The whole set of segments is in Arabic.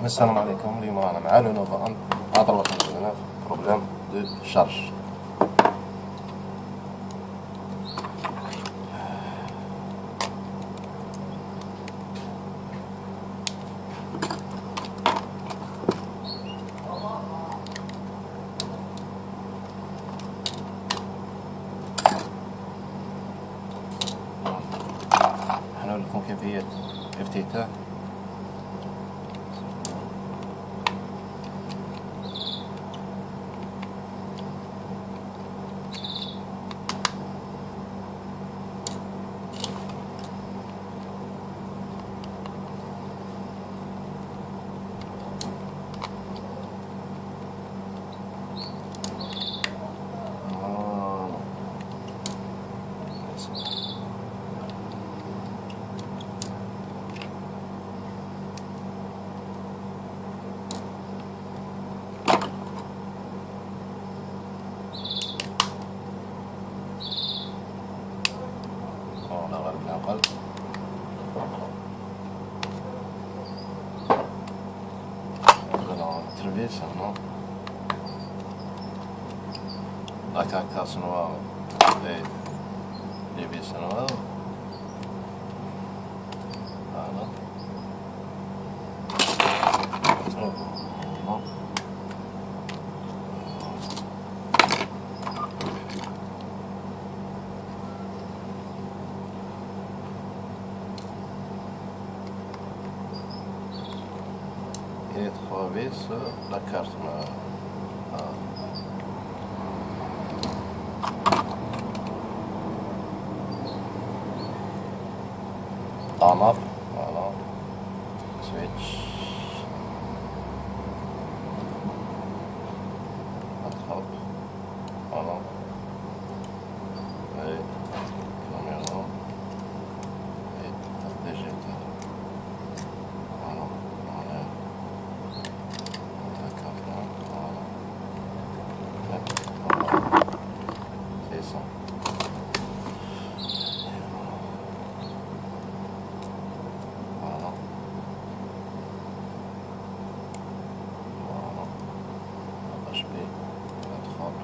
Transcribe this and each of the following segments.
السلام عليكم. اليوم رانا مع لونوفا 1.9 بروبليم دو شارج. حنقول لكم كيفية افتتاح غالب العقل. تربيس هنا هكا كاسنوا لي بيسنوا هنا et 3 vis la carte on off, voilà, switch, attrape, voilà, et caméra, et digitale, voilà, voilà. C'est ça. Voilà. Voilà. HP, la trappe.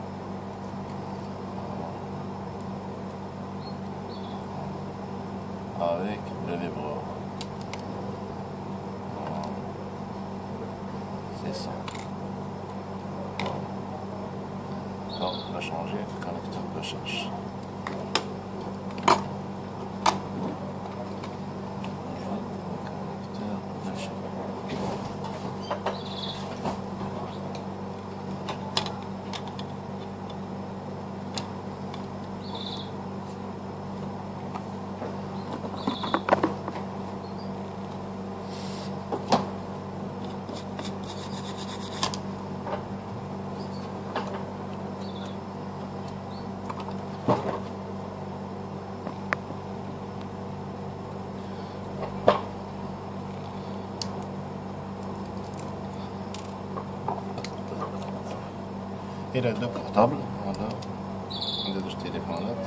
Voilà. Avec le vibreur. Voilà. C'est ça. Alors, on va changer le connecteur de charge. Il a deux portables, voilà, deux téléphonettes.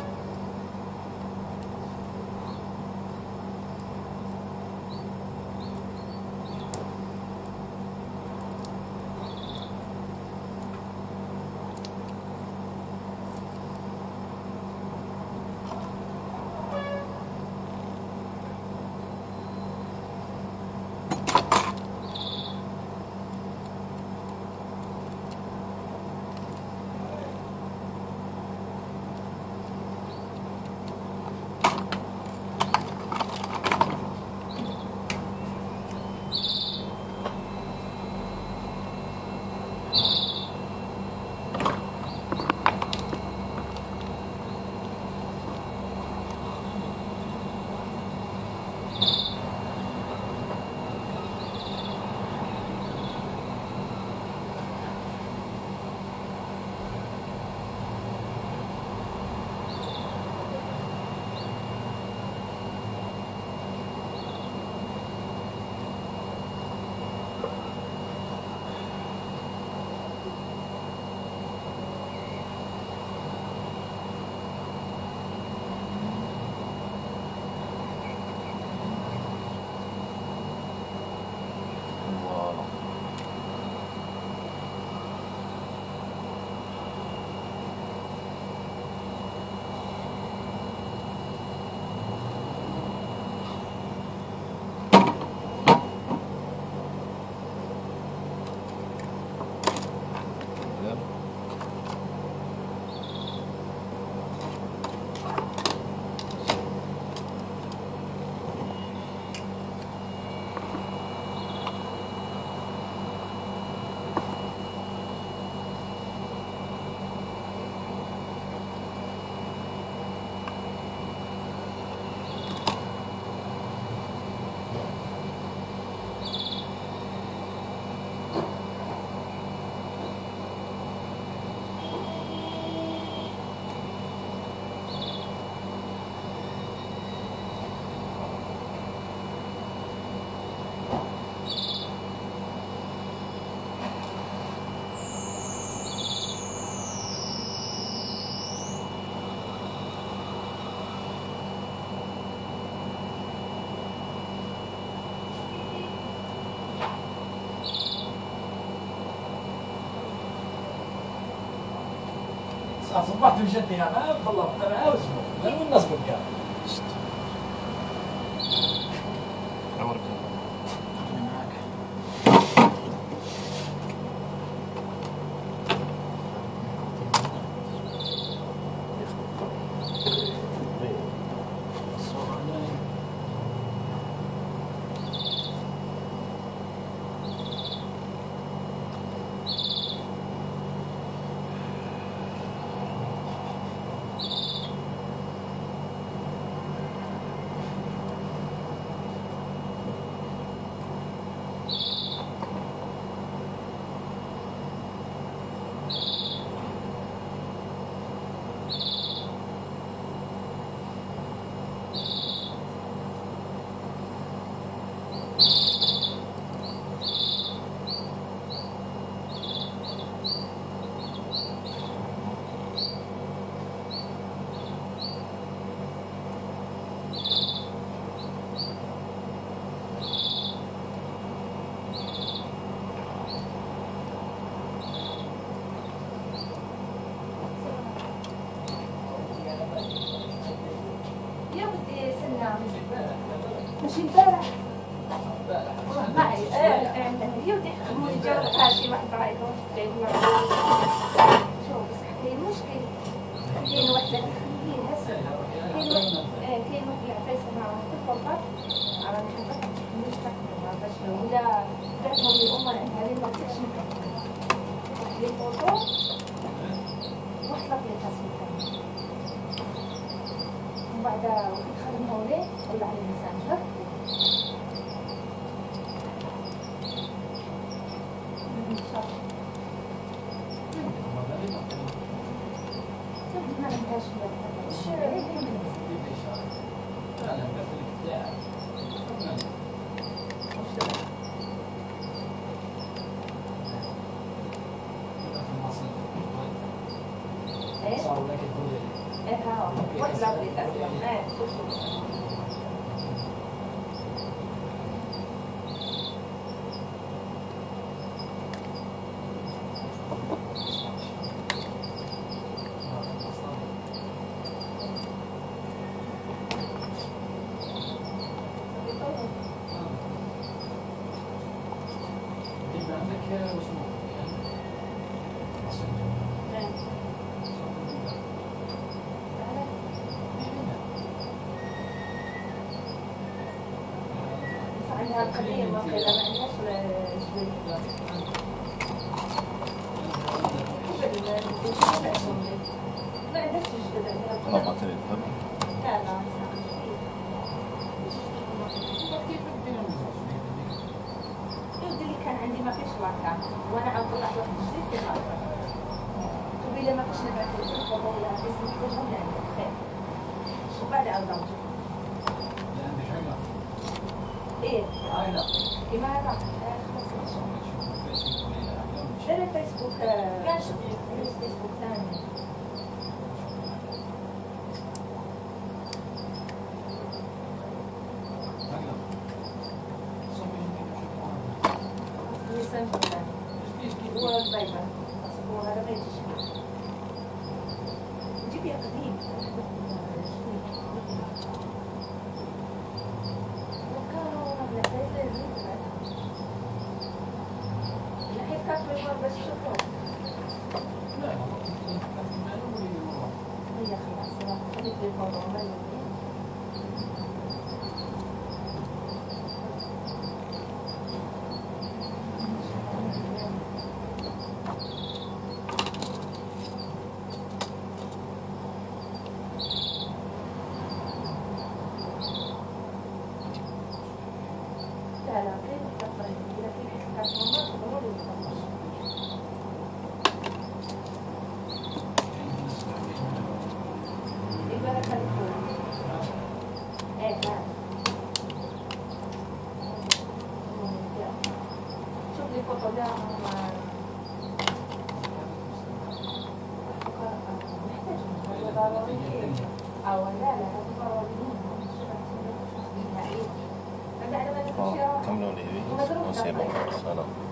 صبحت وجدتها معاه وخلصت معاه واسبوع لأنه الناس بالكام. عمرك ماشي البارح معي يودي حمولي جاو هاشي واحد رايكم شوف بس كاين مشكل كاين وحده كاين هسه كاين واحد العفايسه معاهم في الفرقه على الحلقه مش تحمل باش ولا تعرفوا لي الام عندها لي ما كنتش لي فوتو واحد لابليكاسيون ومن بعد وكنت خدمه ليه ولا على المسانجر ما عندهاش صاروا لك الكل. واحد الابليكاسيون عندها القديم وكذا ما عندهاش الجديد ما عندهاش الجديد ما بطل الفرق. لا لا يودي اللي كان عندي ما فيش لاكا وانا عاود طلعت واحد جديد في لاكا قبيله ما فيش نبعث الفوطو ولا اسمي كيفاش من عندك خير وبعد عاود نرجع ايه عائلة. كيما هذا دير الفيسبوك كاع شوفي الفيسبوك ثاني المسنجر ثاني هو الفايبر هو هذا ما يجيش جيبي قديم بس شوفوا هي خلاص خليك في الفوضى لا لا كيف تفرق إذا في حكاية ماما شوف لي فوطو ده أو لا لا كم لون هي؟